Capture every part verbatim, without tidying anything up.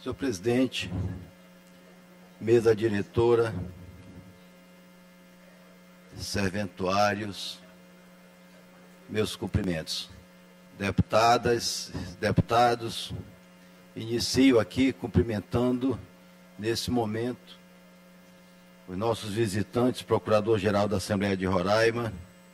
Senhor presidente, mesa diretora, serventuários, meus cumprimentos. Deputadas, deputados, inicio aqui cumprimentando, nesse momento, os nossos visitantes, Procurador-Geral da Assembleia de Roraima,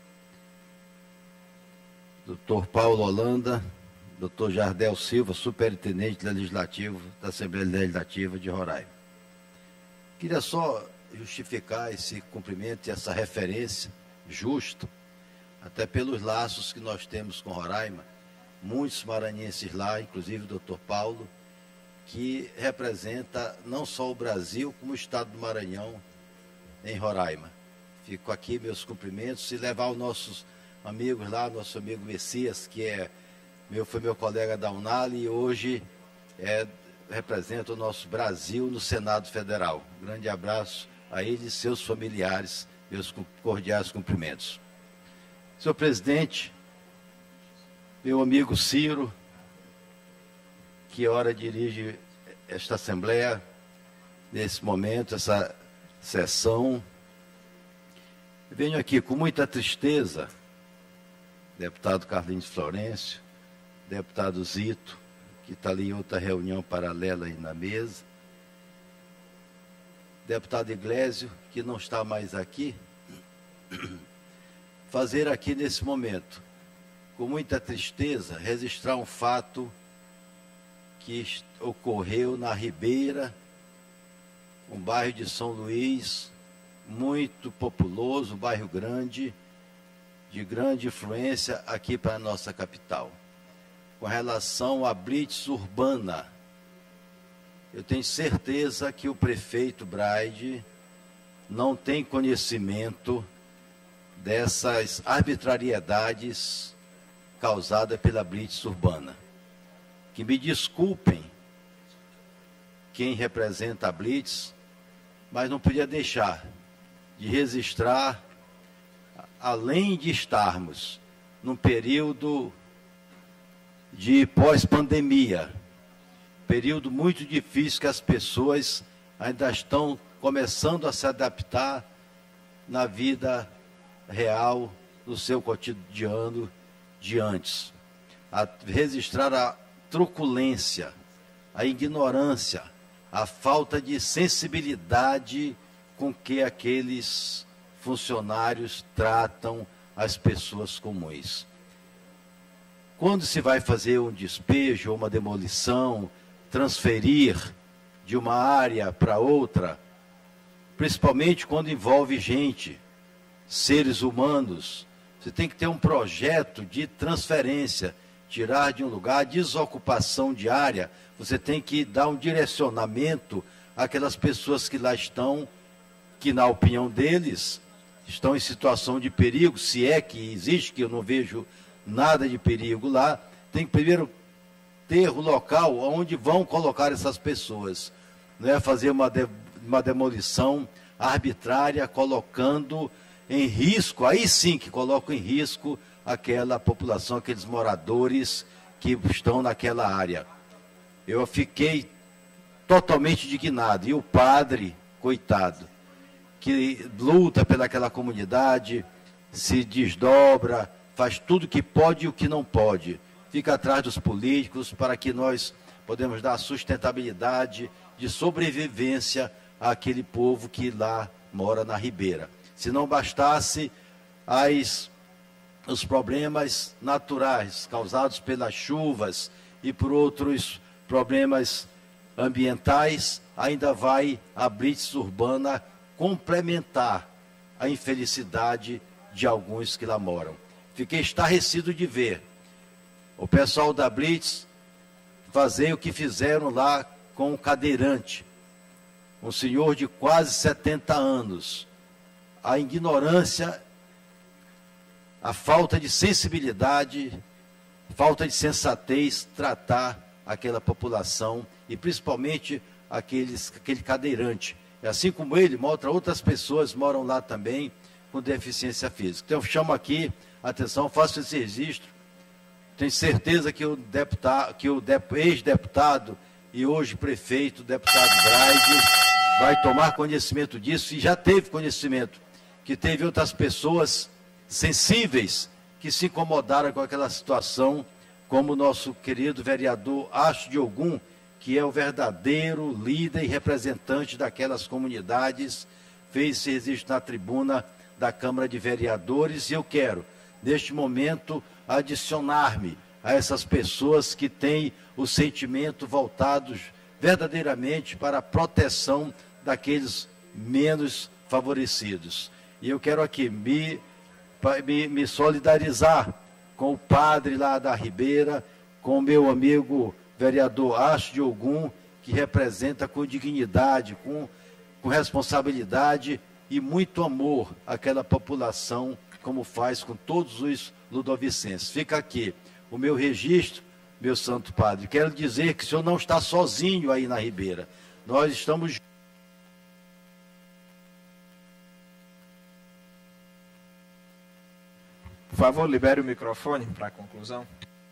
doutor Paulo Holanda, doutor Jardel Silva, Superintendente Legislativo da Assembleia Legislativa de Roraima. Queria só justificar esse cumprimento e essa referência justa, até pelos laços que nós temos com Roraima, muitos maranhenses lá, inclusive o doutor Paulo, que representa não só o Brasil, como o estado do Maranhão em Roraima. Fico aqui meus cumprimentos e levar os nossos amigos lá, nosso amigo Messias, que é meu, foi meu colega da Unal e hoje é, representa o nosso Brasil no Senado Federal. Um grande abraço a ele e seus familiares, meus cordiais cumprimentos. Senhor presidente, meu amigo Ciro, que ora dirige esta Assembleia, nesse momento, essa sessão, venho aqui com muita tristeza, deputado Carlinhos Florencio, deputado Zito, que está ali em outra reunião paralela aí na mesa, deputado Iglesio, que não está mais aqui, fazer aqui nesse momento, com muita tristeza, registrar um fato que ocorreu na Ribeira, um bairro de São Luís, muito populoso, um bairro grande, de grande influência aqui para a nossa capital. Com relação à blitz urbana, eu tenho certeza que o prefeito Braide não tem conhecimento dessas arbitrariedades causadas pela blitz urbana. Que me desculpem quem representa a blitz, mas não podia deixar de registrar, além de estarmos num período de pós-pandemia, período muito difícil que as pessoas ainda estão começando a se adaptar na vida real, no seu cotidiano de antes. A registrar a truculência, a ignorância, a falta de sensibilidade com que aqueles funcionários tratam as pessoas comuns. Quando se vai fazer um despejo, uma demolição, transferir de uma área para outra, principalmente quando envolve gente, seres humanos, você tem que ter um projeto de transferência, tirar de um lugar, desocupação de área, você tem que dar um direcionamento àquelas pessoas que lá estão, que na opinião deles, estão em situação de perigo, se é que existe, que eu não vejo nada de perigo lá, tem que primeiro ter o local onde vão colocar essas pessoas, não é fazer uma, de, uma demolição arbitrária, colocando em risco, aí sim que coloca em risco aquela população, aqueles moradores que estão naquela área. Eu fiquei totalmente indignado, e o padre, coitado, que luta pelaquela comunidade, se desdobra, faz tudo o que pode e o que não pode, fica atrás dos políticos para que nós podemos dar sustentabilidade de sobrevivência àquele povo que lá mora na Ribeira. Se não bastasse as, os problemas naturais causados pelas chuvas e por outros problemas ambientais, ainda vai a blitz urbana complementar a infelicidade de alguns que lá moram. Fiquei estarrecido de ver o pessoal da blitz fazer o que fizeram lá com o cadeirante, um senhor de quase setenta anos. A ignorância, a falta de sensibilidade, falta de sensatez, tratar aquela população e principalmente aqueles, aquele cadeirante. Assim como ele, mostra outras pessoas moram lá também com deficiência física. Então eu chamo aqui a atenção, faço esse registro. Tenho certeza que o, deputado, que o ex-deputado e hoje prefeito, deputado Braide, vai tomar conhecimento disso, e já teve conhecimento, que teve outras pessoas sensíveis que se incomodaram com aquela situação, como o nosso querido vereador Astro de Ogum, que é o verdadeiro líder e representante daquelas comunidades, fez esse registro na tribuna da Câmara de Vereadores, e eu quero, neste momento, adicionar-me a essas pessoas que têm o sentimento voltados verdadeiramente para a proteção daqueles menos favorecidos. E eu quero aqui me, me, me solidarizar com o padre lá da Ribeira, com o meu amigo vereador Astro de Ogum, que representa com dignidade, com, com responsabilidade e muito amor aquela população, como faz com todos os ludovicenses. Fica aqui o meu registro, meu santo padre. Quero dizer que o senhor não está sozinho aí na Ribeira. Nós estamos... Por favor, libere o microfone para a conclusão.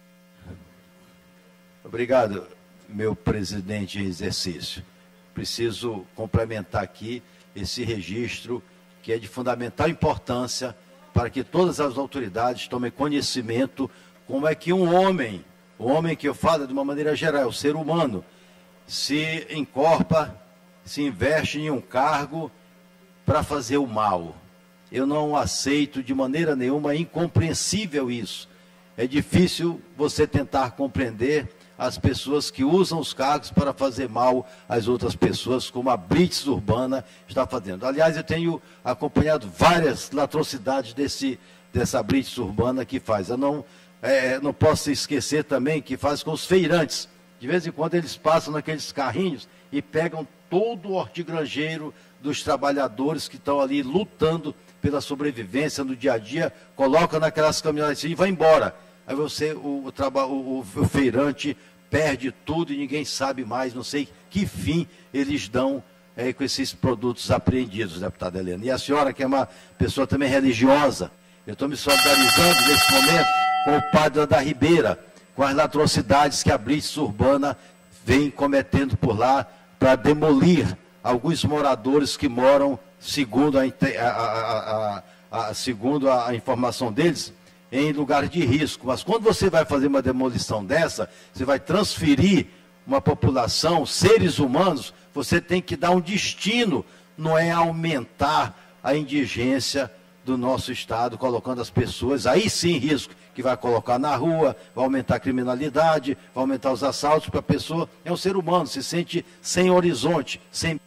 Obrigado, meu presidente em exercício. Preciso complementar aqui esse registro que é de fundamental importância para que todas as autoridades tomem conhecimento como é que um homem, o homem que eu falo de uma maneira geral, o ser humano, se encorpa, se investe em um cargo para fazer o mal. Eu não aceito de maneira nenhuma, é incompreensível isso. É difícil você tentar compreender as pessoas que usam os cargos para fazer mal às outras pessoas, como a Blitz Urbana está fazendo. Aliás, eu tenho acompanhado várias atrocidades desse, dessa Blitz Urbana que faz. Eu não, é, não posso esquecer também que faz com os feirantes. De vez em quando eles passam naqueles carrinhos e pegam todo o hortigranjeiro dos trabalhadores que estão ali lutando pela sobrevivência no dia a dia, colocam naquelas caminhonetes e vai embora. Aí você, o, o, o, o feirante perde tudo e ninguém sabe mais, não sei que fim eles dão é, com esses produtos apreendidos, deputada Helena. E a senhora, que é uma pessoa também religiosa, eu estou me solidarizando nesse momento com o padre da Ribeira, com as atrocidades que a Blitz Urbana vem cometendo por lá para demolir alguns moradores que moram, segundo a, a, a, a, a, segundo a informação deles, em lugares de risco. Mas quando você vai fazer uma demolição dessa, você vai transferir uma população, seres humanos, você tem que dar um destino, não é aumentar a indigência do nosso Estado, colocando as pessoas, aí sim em risco, que vai colocar na rua, vai aumentar a criminalidade, vai aumentar os assaltos, porque a pessoa é um ser humano, se sente sem horizonte, sem...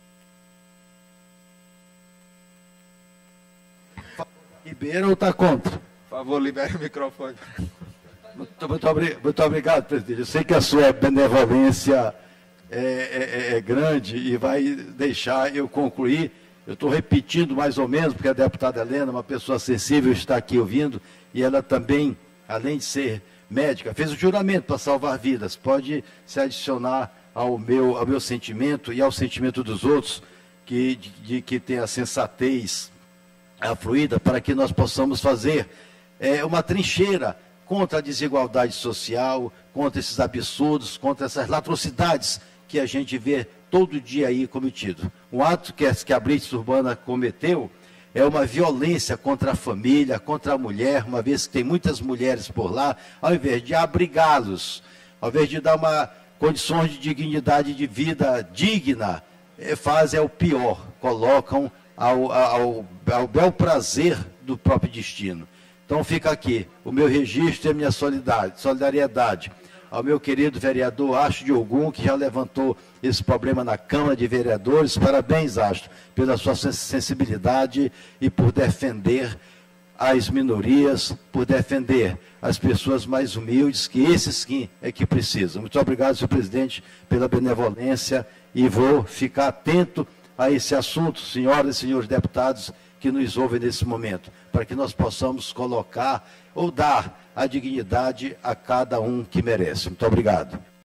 Ribeira ou está contra? Por favor, libere o microfone. Muito, muito, muito obrigado, presidente. Eu sei que a sua benevolência é, é, é grande e vai deixar eu concluir. Eu estou repetindo mais ou menos, porque a deputada Helena, uma pessoa sensível, está aqui ouvindo, e ela também, além de ser médica, fez o juramento para salvar vidas. Pode se adicionar ao meu, ao meu sentimento e ao sentimento dos outros, que, de, de, que tem a sensatez afluída, para que nós possamos fazer é, uma trincheira contra a desigualdade social, contra esses absurdos, contra essas atrocidades que a gente vê todo dia aí cometido. Um ato que, que a Blitz Urbana cometeu é uma violência contra a família, contra a mulher, uma vez que tem muitas mulheres por lá, ao invés de abrigá-los, ao invés de dar uma condições de dignidade de vida digna, é, fazem é o pior, colocam ao, ao, ao bel prazer do próprio destino. Então fica aqui o meu registro e a minha solidariedade ao meu querido vereador Astro de Ogum, que já levantou esse problema na Câmara de Vereadores. Parabéns, Astro, pela sua sensibilidade e por defender as minorias, por defender as pessoas mais humildes, que esses sim é que precisam. Muito obrigado, senhor presidente, pela benevolência, e vou ficar atento a esse assunto, senhoras e senhores deputados que nos ouvem nesse momento, para que nós possamos colocar ou dar a dignidade a cada um que merece. Muito obrigado.